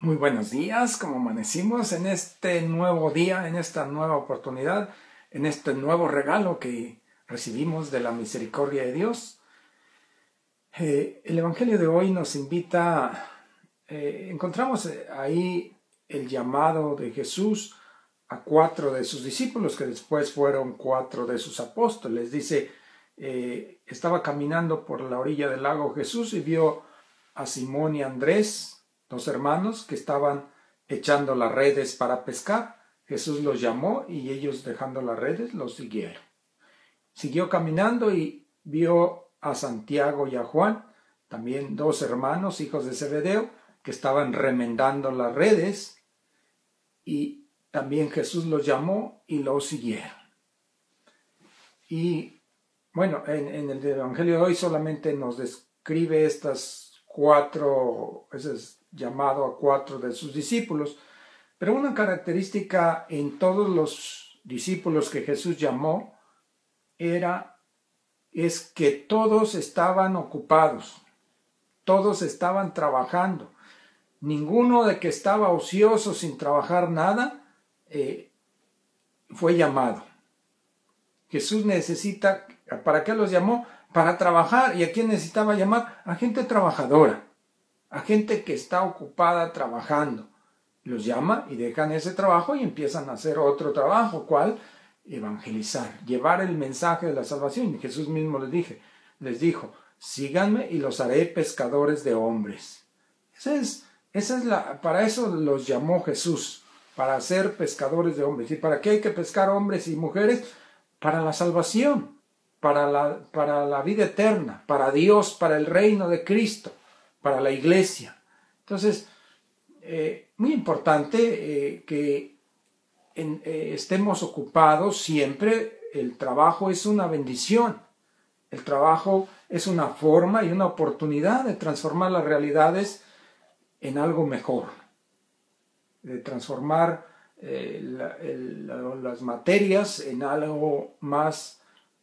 Muy buenos días, como amanecimos en este nuevo día, en esta nueva oportunidad, en este nuevo regalo que recibimos de la misericordia de Dios. El Evangelio de hoy nos invita, encontramos ahí el llamado de Jesús a 4 de sus discípulos, que después fueron 4 de sus apóstoles. Dice, estaba caminando por la orilla del lago Jesús y vio a Simón y Andrés, 2 hermanos que estaban echando las redes para pescar. Jesús los llamó y ellos, dejando las redes, los siguieron. Siguió caminando y vio a Santiago y a Juan, también 2 hermanos, hijos de Zebedeo, que estaban remendando las redes, y también Jesús los llamó y los siguieron. Y bueno, en el Evangelio de hoy solamente nos describe estas 4, ese es llamado a 4 de sus discípulos, pero una característica en todos los discípulos que Jesús llamó es que todos estaban ocupados, todos estaban trabajando. Ninguno de que estaba ocioso sin trabajar nada fue llamado. Jesús necesita, ¿para qué los llamó? Para trabajar. ¿Y a quién necesitaba llamar? A gente trabajadora, a gente que está ocupada trabajando. Los llama y dejan ese trabajo y empiezan a hacer otro trabajo. ¿Cuál? Evangelizar, llevar el mensaje de la salvación. Y Jesús mismo les dijo, síganme y los haré pescadores de hombres. Para eso los llamó Jesús, para ser pescadores de hombres. ¿Y para qué hay que pescar hombres y mujeres? Para la salvación, para la vida eterna, para Dios, para el reino de Cristo, para la iglesia. Entonces, muy importante que estemos ocupados siempre. El trabajo es una bendición. El trabajo es una forma y una oportunidad de transformar las realidades en algo mejor, de transformar las materias en algo más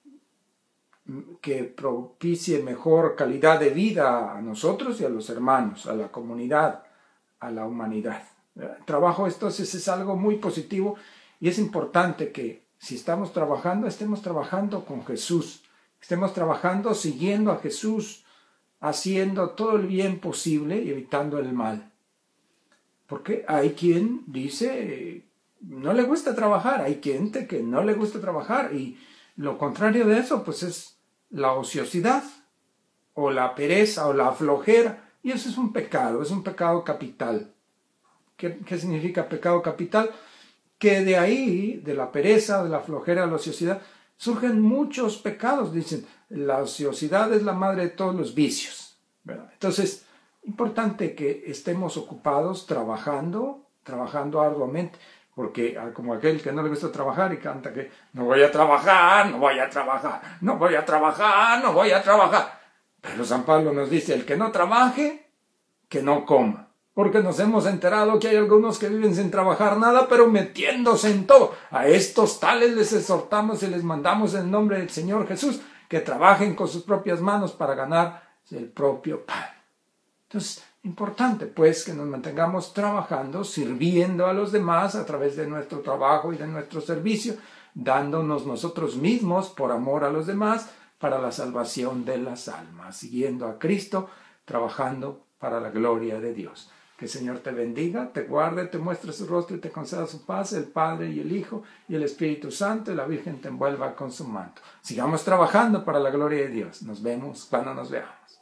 que propicie mejor calidad de vida a nosotros y a los hermanos, a la comunidad, a la humanidad. El trabajo entonces es algo muy positivo y es importante que si estamos trabajando, estemos trabajando con Jesús, estemos trabajando siguiendo a Jesús, haciendo todo el bien posible y evitando el mal. Porque hay quien dice, no le gusta trabajar, hay gente que no le gusta trabajar, y lo contrario de eso pues es la ociosidad o la pereza o la flojera, y eso es un pecado capital. ¿Qué significa pecado capital? Que de ahí, de la pereza, de la flojera, de la ociosidad, surgen muchos pecados. Dicen, la ociosidad es la madre de todos los vicios, ¿verdad? Entonces, importante que estemos ocupados trabajando arduamente, porque como aquel que no le gusta trabajar y canta que no voy a trabajar, no voy a trabajar, no voy a trabajar, no voy a trabajar. Pero San Pablo nos dice, el que no trabaje, que no coma. Porque nos hemos enterado que hay algunos que viven sin trabajar nada, pero metiéndose en todo. A estos tales les exhortamos y les mandamos en nombre del Señor Jesús que trabajen con sus propias manos para ganar el propio pan. Entonces, importante pues que nos mantengamos trabajando, sirviendo a los demás a través de nuestro trabajo y de nuestro servicio, dándonos nosotros mismos por amor a los demás para la salvación de las almas, siguiendo a Cristo, trabajando para la gloria de Dios. Que el Señor te bendiga, te guarde, te muestre su rostro y te conceda su paz, el Padre y el Hijo y el Espíritu Santo, y la Virgen te envuelva con su manto. Sigamos trabajando para la gloria de Dios. Nos vemos cuando nos veamos.